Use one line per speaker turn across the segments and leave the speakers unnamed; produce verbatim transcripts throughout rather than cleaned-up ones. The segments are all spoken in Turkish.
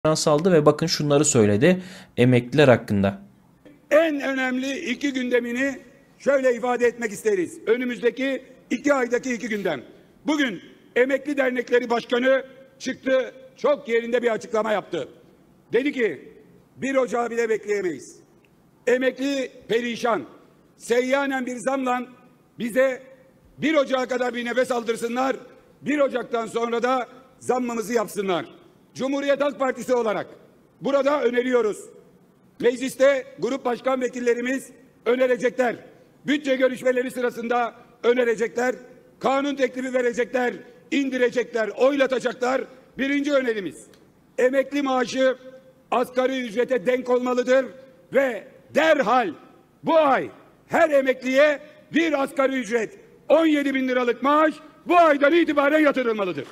aldı ve bakın şunları söyledi emekliler hakkında.
En önemli iki gündemini şöyle ifade etmek isteriz. Önümüzdeki iki aydaki iki gündem. Bugün Emekli Dernekleri Başkanı çıktı, çok yerinde bir açıklama yaptı. Dedi ki bir Ocağı bile bekleyemeyiz. Emekli perişan. Seyyanen bir zamla bize bir Ocağı kadar bir nefes aldırsınlar. bir Ocak'tan sonra da zammımızı yapsınlar. Cumhuriyet Halk Partisi olarak burada öneriyoruz. Mecliste grup başkan vekillerimiz önerecekler. Bütçe görüşmeleri sırasında önerecekler. Kanun teklifi verecekler, indirecekler, oylatacaklar. Birinci önerimiz, emekli maaşı asgari ücrete denk olmalıdır ve derhal bu ay her emekliye bir asgari ücret on yedi bin liralık maaş bu aydan itibaren yatırılmalıdır.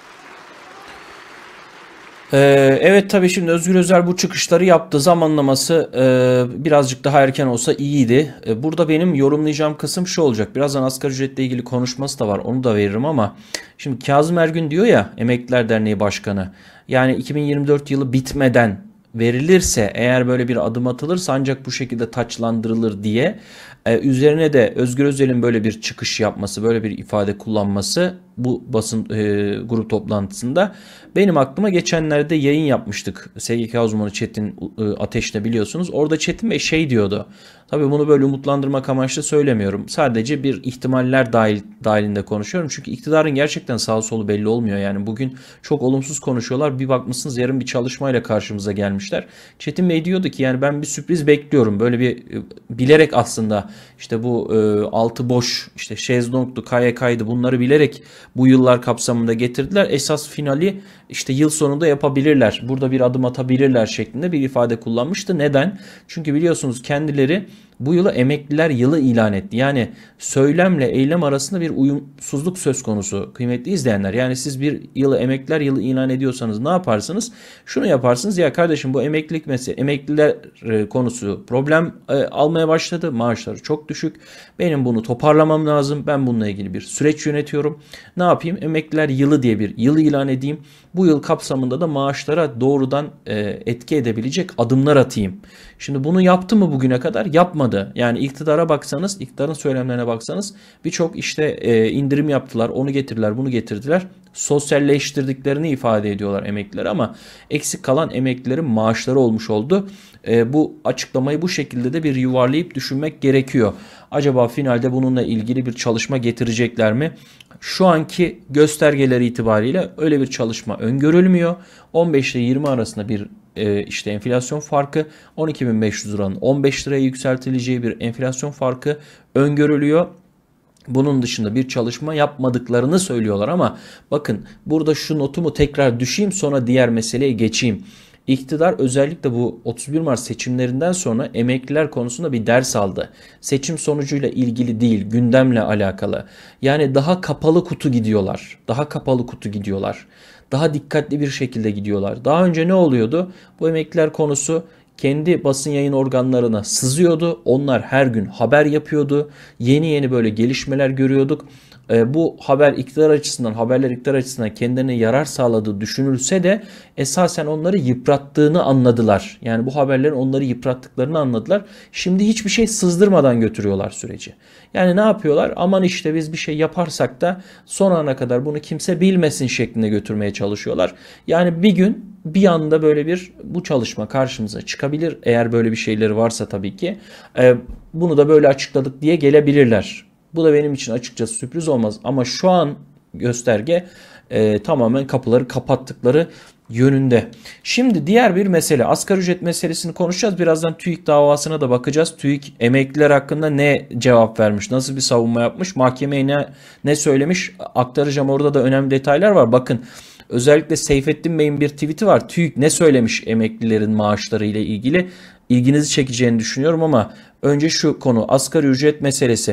Ee, evet tabii şimdi Özgür Özel bu çıkışları yaptı. Zamanlaması e, birazcık daha erken olsa iyiydi. E, burada benim yorumlayacağım kısım şu olacak. Birazdan asgari ücretle ilgili konuşması da var. Onu da veririm ama şimdi Kazım Ergün diyor ya, Emekliler Derneği Başkanı. Yani iki bin yirmi dört yılı bitmeden verilirse, eğer böyle bir adım atılırsa ancak bu şekilde taçlandırılır diye. Ee, üzerine de Özgür Özel'in böyle bir çıkış yapması, böyle bir ifade kullanması bu basın e, grup toplantısında benim aklıma geçenlerde yayın yapmıştık. S G K uzmanı Çetin e, Ateş'le, biliyorsunuz. Orada Çetin Bey şey diyordu. Tabii bunu böyle umutlandırmak amaçlı söylemiyorum. Sadece bir ihtimaller dahil, dahilinde konuşuyorum. Çünkü iktidarın gerçekten sağ solu belli olmuyor. Yani bugün çok olumsuz konuşuyorlar. Bir bakmışsınız yarın bir çalışmayla karşımıza gelmişler. Çetin Bey diyordu ki yani ben bir sürpriz bekliyorum. Böyle bir bilerek aslında işte bu e, altı boş, işte şezlongdu, K Y K'ydı, bunları bilerek bu yıllar kapsamında getirdiler. Esas finali işte yıl sonunda yapabilirler. Burada bir adım atabilirler şeklinde bir ifade kullanmıştı. Neden? Çünkü biliyorsunuz kendileri bu yılı emekliler yılı ilan etti. Yani söylemle eylem arasında bir uyumsuzluk söz konusu kıymetli izleyenler. Yani siz bir yılı emekliler yılı ilan ediyorsanız ne yaparsınız? Şunu yaparsınız: ya kardeşim, bu emeklilik mesele, emekliler konusu problem e, almaya başladı. Maaşları çok düşük. Benim bunu toparlamam lazım. Ben bununla ilgili bir süreç yönetiyorum. Ne yapayım? Emekliler yılı diye bir yıl ilan edeyim. Bu yıl kapsamında da maaşlara doğrudan e, etki edebilecek adımlar atayım. Şimdi bunu yaptı mı bugüne kadar? Yapmadı. Yani iktidara baksanız, iktidarın söylemlerine baksanız birçok işte e, indirim yaptılar, onu getirdiler, bunu getirdiler. Sosyalleştirdiklerini ifade ediyorlar emekliler ama eksik kalan emeklilerin maaşları olmuş oldu. E, bu açıklamayı bu şekilde de bir yuvarlayıp düşünmek gerekiyor. Acaba finalde bununla ilgili bir çalışma getirecekler mi? Şu anki göstergeleri itibariyle öyle bir çalışma öngörülmüyor. on beş ile yirmi arasında bir e, işte enflasyon farkı, on iki bin beş yüz liranın on beş liraya yükseltileceği bir enflasyon farkı öngörülüyor. Bunun dışında bir çalışma yapmadıklarını söylüyorlar ama bakın burada şu notumu tekrar düşeyim, sonra diğer meseleye geçeyim. İktidar özellikle bu otuz bir Mart seçimlerinden sonra emekliler konusunda bir ders aldı. Seçim sonucuyla ilgili değil, gündemle alakalı. Yani daha kapalı kutu gidiyorlar. Daha kapalı kutu gidiyorlar. Daha dikkatli bir şekilde gidiyorlar. Daha önce ne oluyordu? Bu emekliler konusu kendi basın yayın organlarına sızıyordu. Onlar her gün haber yapıyordu. Yeni yeni böyle gelişmeler görüyorduk. E, bu haber iktidar açısından, haberler iktidar açısından kendilerine yarar sağladığı düşünülse de esasen onları yıprattığını anladılar. Yani bu haberlerin onları yıprattıklarını anladılar. Şimdi hiçbir şey sızdırmadan götürüyorlar süreci. Yani ne yapıyorlar? Aman işte biz bir şey yaparsak da son ana kadar bunu kimse bilmesin şeklinde götürmeye çalışıyorlar. Yani bir gün bir anda böyle bir bu çalışma karşımıza çıkabilir. Eğer böyle bir şeyleri varsa tabii ki. E, bunu da böyle açıkladık diye gelebilirler. Bu da benim için açıkçası sürpriz olmaz. Ama şu an gösterge e, tamamen kapıları kapattıkları yönünde. Şimdi diğer bir mesele, asgari ücret meselesini konuşacağız. Birazdan TÜİK davasına da bakacağız. TÜİK emekliler hakkında ne cevap vermiş, nasıl bir savunma yapmış, mahkemeye ne, ne söylemiş aktaracağım. Orada da önemli detaylar var. Bakın, özellikle Seyfettin Bey'in bir tweet'i var. TÜİK ne söylemiş emeklilerin maaşları ile ilgili, ilginizi çekeceğini düşünüyorum ama önce şu konu, asgari ücret meselesi.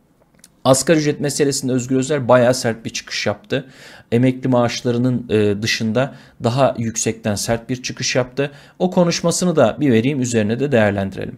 Asgari ücret meselesinde Özgür Özel bayağı sert bir çıkış yaptı. Emekli maaşlarının dışında daha yüksekten sert bir çıkış yaptı. O konuşmasını da bir vereyim, üzerine de değerlendirelim.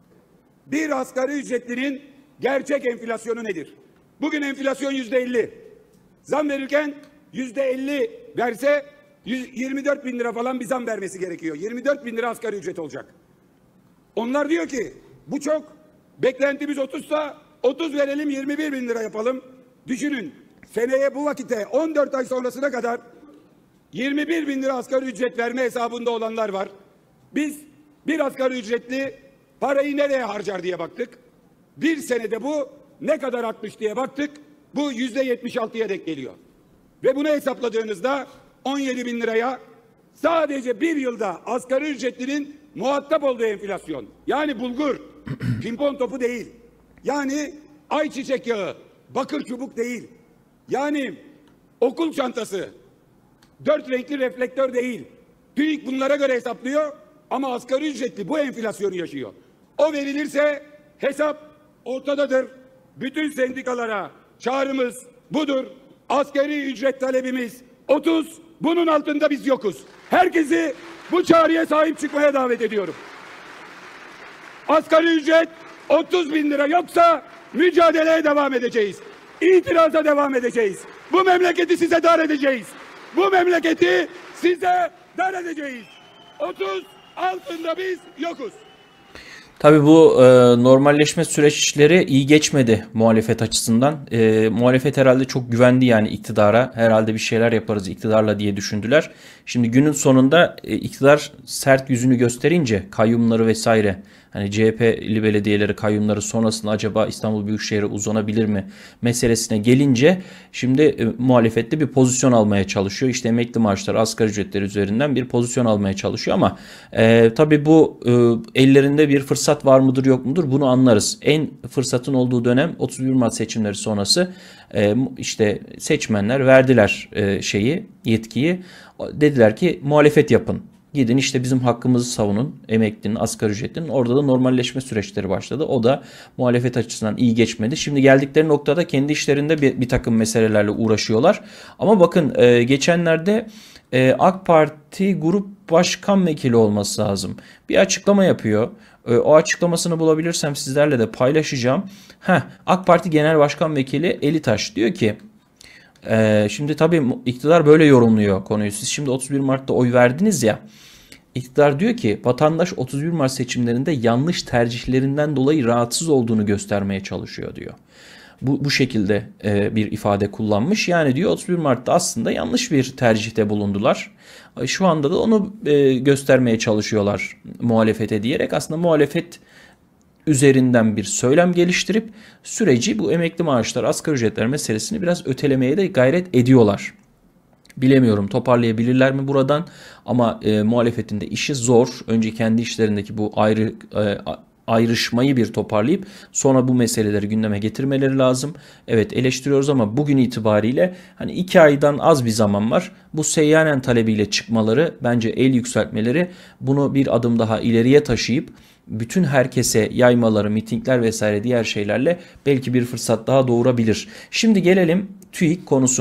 Bir asgari ücretlinin gerçek enflasyonu nedir? Bugün enflasyon yüzde elli. Zam verirken yüzde elli verse yirmi dört bin lira falan bir zam vermesi gerekiyor. yirmi dört bin lira asgari ücret olacak. Onlar diyor ki bu çok, beklentimiz otuzsa otuz verelim, yirmi bir bin lira yapalım. Düşünün, seneye bu vakite on dört ay sonrasına kadar yirmi bir bin lira asgari ücret verme hesabında olanlar var. Biz bir asgari ücretli parayı nereye harcar diye baktık. Bir senede bu ne kadar artmış diye baktık. Bu yüzde yetmiş altıya denk geliyor. Ve bunu hesapladığınızda on yedi bin liraya sadece bir yılda asgari ücretlinin muhatap olduğu enflasyon. Yani bulgur, pimpon topu değil. Yani ayçiçek yağı, bakır çubuk değil. Yani okul çantası, dört renkli reflektör değil. TÜİK bunlara göre hesaplıyor ama asgari ücretli bu enflasyonu yaşıyor. O verilirse hesap ortadadır. Bütün sendikalara çağrımız budur. Asgari ücret talebimiz otuz, bunun altında biz yokuz. Herkesi bu çağrıya sahip çıkmaya davet ediyorum. Asgari ücret otuz bin lira yoksa mücadeleye devam edeceğiz. İtiraza devam edeceğiz. Bu memleketi size dar edeceğiz. Bu memleketi size dar edeceğiz. otuz altında biz yokuz.
Tabii bu e, normalleşme süreçleri iyi geçmedi muhalefet açısından. E, muhalefet herhalde çok güvendi yani iktidara. Herhalde bir şeyler yaparız iktidarla diye düşündüler. Şimdi günün sonunda e, iktidar sert yüzünü gösterince kayyumları vesaire, hani C H P'li belediyeleri kayyumları sonrasında acaba İstanbul Büyükşehir'e uzanabilir mi meselesine gelince şimdi e, muhalefette bir pozisyon almaya çalışıyor. İşte emekli maaşları, asgari ücretleri üzerinden bir pozisyon almaya çalışıyor ama e, tabii bu e, ellerinde bir fırsat var mıdır yok mudur bunu anlarız. En fırsatın olduğu dönem otuz bir Mart seçimleri sonrası e, işte seçmenler verdiler e, şeyi, yetkiyi. Dediler ki muhalefet yapın. Gidin işte bizim hakkımızı savunun, emeklinin, asgari ücretlinin. Orada da normalleşme süreçleri başladı. O da muhalefet açısından iyi geçmedi. Şimdi geldikleri noktada kendi işlerinde bir, bir takım meselelerle uğraşıyorlar. Ama bakın e, geçenlerde e, AK Parti Grup Başkan Vekili olması lazım. Bir açıklama yapıyor. E, o açıklamasını bulabilirsem sizlerle de paylaşacağım. Heh, AK Parti Genel Başkan Vekili Elitaş diyor ki, Ee, şimdi tabii iktidar böyle yorumluyor konuyu. Siz şimdi otuz bir Mart'ta oy verdiniz ya. İktidar diyor ki vatandaş otuz bir Mart seçimlerinde yanlış tercihlerinden dolayı rahatsız olduğunu göstermeye çalışıyor diyor. Bu, bu şekilde e, bir ifade kullanmış. Yani diyor otuz bir Mart'ta aslında yanlış bir tercihte bulundular. Şu anda da onu e, göstermeye çalışıyorlar muhalefete diyerek. Aslında muhalefet üzerinden bir söylem geliştirip süreci bu emekli maaşlar, asgari ücretler meselesini biraz ötelemeye de gayret ediyorlar. Bilemiyorum toparlayabilirler mi buradan ama e, muhalefetin de işi zor. Önce kendi işlerindeki bu ayrı e, ayrışmayı bir toparlayıp sonra bu meseleleri gündeme getirmeleri lazım. Evet eleştiriyoruz ama bugün itibariyle hani iki aydan az bir zaman var. Bu seyyanen talebiyle çıkmaları, bence el yükseltmeleri, bunu bir adım daha ileriye taşıyıp bütün herkese yaymaları, mitingler vesaire diğer şeylerle belki bir fırsat daha doğurabilir. Şimdi gelelim TÜİK konusu.